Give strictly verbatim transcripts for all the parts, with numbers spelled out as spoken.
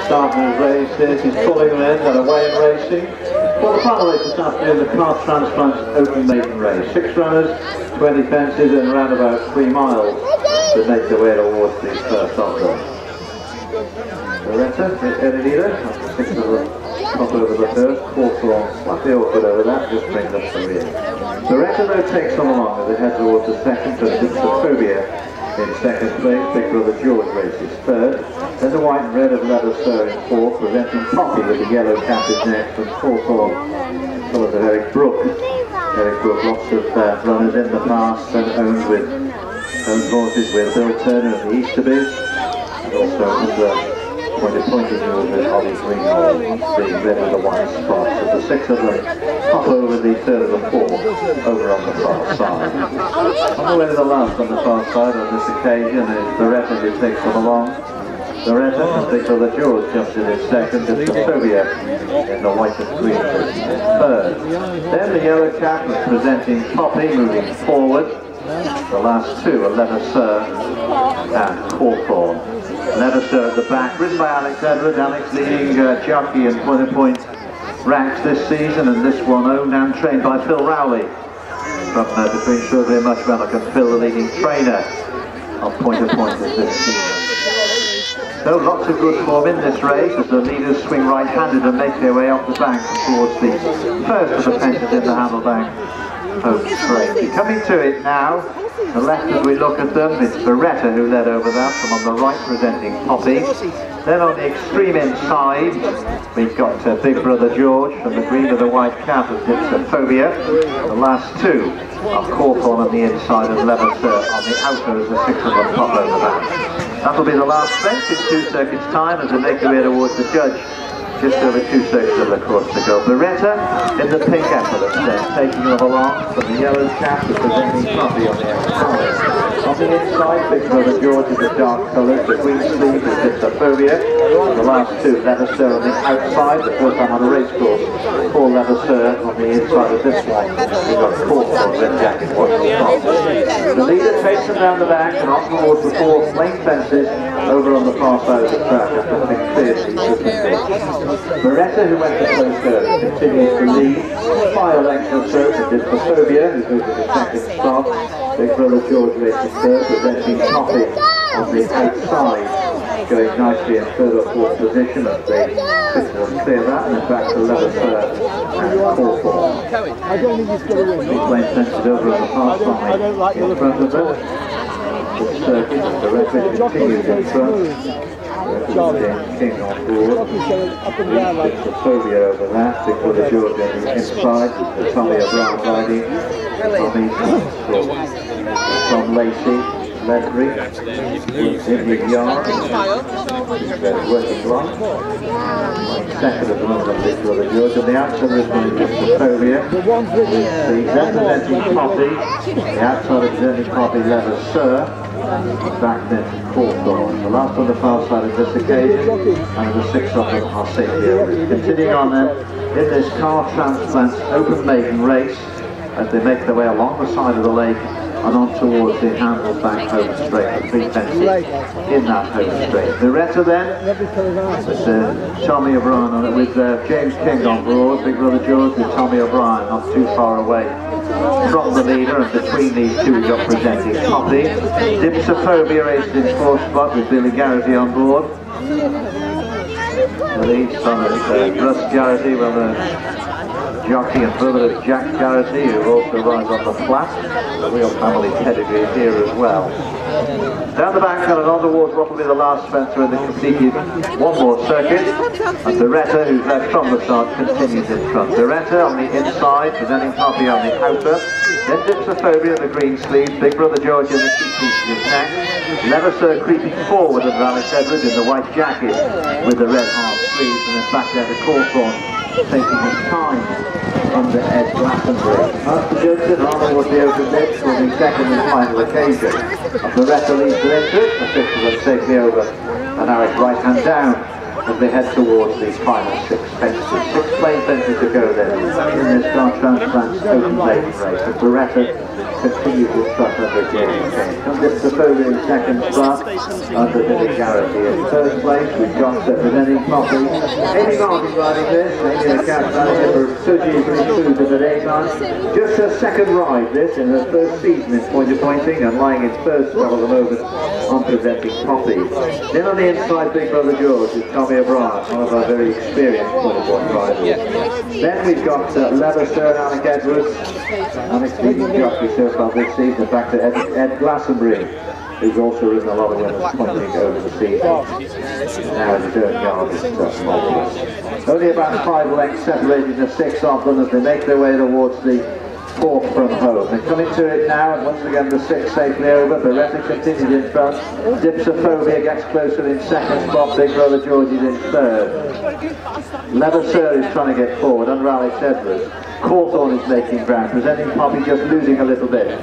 starting his races, he's pulling them in, they're away in racing. For the final race this afternoon, the Car Transplants Open Maiden Race. Six runners, twenty fences and around about three miles to make their way towards the first of them. Beretta, the early leader, after six of them top over the first, Hawthorne slightly awkward over that, just brings up the rear. Beretta though takes them along as they head towards the second, and Dipsophobia in second place. Big Brother George races third. Then the white and red of Leather Sir in fourth, presenting Poppy with the yellow cap is next, and Hawthorne colours of Eric Brook. Eric Brook, lots of uh, runners in the past and owned with owned horses with Bill Turner and the Easterbys, and also under pointed pointed yours with Ollie Greenwald, the red with the white spots. So the six of them hop over the third of the four over on the far side. On the way to the last on the far side on this occasion is Beretta who takes them along. Beretta and Big Brother George jumps in his second, and Sophia in the white and green third. Then the yellow cap was presenting Poppy moving forward. The last two are Leather Sir and Hawthorne. Leather Sir at the back, ridden by Alex Edwards. Alex leading uh, jockey in point to point ranks this season, and this one owned and trained by Phil Rowley from uh, between Shrewsbury and Muchmellock, and Phil the leading trainer on point to point this season. So lots of good form in this race as the leaders swing right-handed and make their way up the bank towards the first of the fences in the Handlebank home straight. Coming to it now, the left as we look at them, it's Beretta who led over that, from on the right presenting Poppy. Then on the extreme inside, we've got uh, Big Brother George from the green with the white cap of Dipsophobia. The last two are Hawthorne on the inside and Leather Sir on the outer as the six of them pop over that. That'll be the last fence in two circuits time as they make their way towards the judge. Just over two circuits of the course to go. Beretta in the pink epaulets then, taking them along from the yellow cap to presenting Poppy on the outside. On the inside, Big Brother George is the dark colours, the green sleeve is Dipsophobia. The last two, Leather Sir on the outside, the first time on a race course. Four Leather Sir on the inside of this one. We've got Hawthorne, red jacket, white top. The leader takes them down the back and on towards the four lane fences over on the far side of the track after having cleared the Beretta, who went to close third, continues to lead by a length or so to Dipsophobia, who goes to the second spot. Big Brother George races third, presenting Poppy on the outside, going nicely in third or fourth position as they clear that, and then back to Leather Sir and Hawthorne. Big lane fences over on the far side in front of them. The circuit, the referee continues in front. James King on board, Dipsophobia over that, Big Brother George on the inside, with Tommy O'Brien riding, Tommy Tom Lacey, Ledbury, in his yard, he's working long, second at the moment, Big Brother George, on the outside of Dipsophobia, the representing Poppy, the outside of presenting Poppy, Leather Sir, back then to Hawthorne. The last on the far side of this occasion, and the six of them are safely over. Continuing on then in this Car Transplants Open Maiden Race as they make their way along the side of the lake and on towards the Handlebank home straight, the three fences in that home straight. Beretta then, with uh, Tommy O'Brien on it, with uh, James King on board, Big Brother George with Tommy O'Brien not too far away from the leader, and between these two we've got presenting Poppy. Dipsophobia raced in fourth spot with Billy Garrity on board. The lead son of uh, Russ Garrity, well, uh, jockey and brother of Jack Garrity, who also rides on the flat. The real family pedigree here as well. Down the back and on towards what will be the last fence in the completed one more circuit. And Beretta, who's led from the start, continues in front. Beretta on the inside, presenting Poppy on the outer. Then Dipsophobia in the green sleeves, Big Brother George in the cheek piece is next. Leather Sir creeping forward under Alex Edwards in the white jacket with the red half sleeves, and then back there to Hawthorne, taking his time under Ed Glastonbury. Master Johnson on towards the open ditch for the second and final occasion. And Beretta leads the entrance, the six of them safely over, and now it's right hand down as they head towards the final six fences. Six plain fences to go then in this Star Transplant's open maiden race. And Beretta continues his trust under James Kane. Comes Dipsophobia in second spot, under Billy Garrity in third place. We've got uh, presenting Poppy. Amy Martin riding this, Amy the cat riding it for Suji Green Food in the daytime. Just her second ride this in her first season in point pointing and lying in first spot at the moment on presenting Poppy. Then on the inside, Big Brother George is Tommy O'Brien, one of our very experienced point point riders. Then we've got uh, Leverster and Alec Edwards. Alex leading jockey so far this season, back to Ed, Ed Glastonbury, who's also ridden a lot of winners pointing over the season. Now his own yard is uh, marvellous. Only about five lengths separating the six of them as they make their way towards the fourth from home. They're coming to it now, and once again the six safely over. Beretta continues in front. Dipsophobia gets closer in second spot. Big Brother George is in third. Leverser is trying to get forward under Alex Edwards. Cawthorn is making ground, presenting Poppy just losing a little bit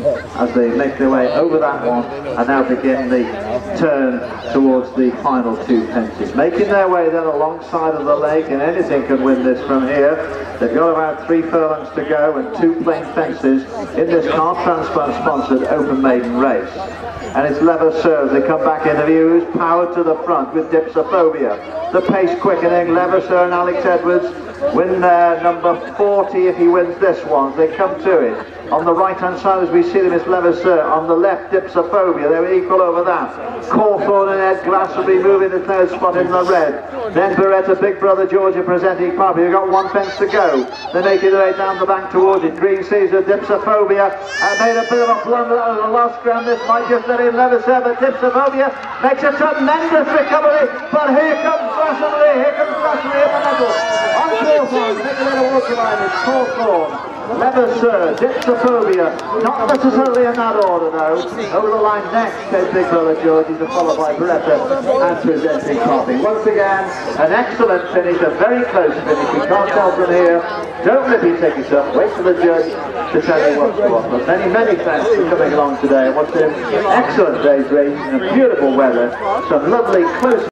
as they make their way over that one and now begin the turn towards the final two fences. Making their way then alongside of the lake, and anything can win this from here. They've got about three furlongs to go and two plain fences in this Car Transplant sponsored open maiden race. And it's Leverser as they come back into view, who's powered to the front with Dipsophobia. The pace quickening, Leverser and Alex Edwards win their number forty if he wins this one. They come to it. On the right hand side as we see them is Leverser, on the left Dipsophobia, they were equal over that. Cawthorn and Ed Glastonbury moving the third spot in the red. Then Beretta, Big Brother Georgia presenting Poppy. We've got one fence to go. They're making their way down the bank towards it. Green Caesar, Dipsophobia uh, made a bit of a blunder out of the last ground. This might just let in Leverser, but Dipsophobia makes a tremendous recovery. But here comes Glastonbury, here comes Glastonbury in the middle. On Cawthorn, make a little walk line, it's Cawthorn. Leverser, Dipsophobia, not necessarily in that order though. Over the line next came Big Brother George, he's followed by Beretta and presenting Poppy. Once again, an excellent finish, a very close finish. We can't tell from here. Don't let me take it up, wait for the judge to tell you what's what. But many, many thanks for coming along today and watching an excellent day's racing in beautiful weather. Some lovely close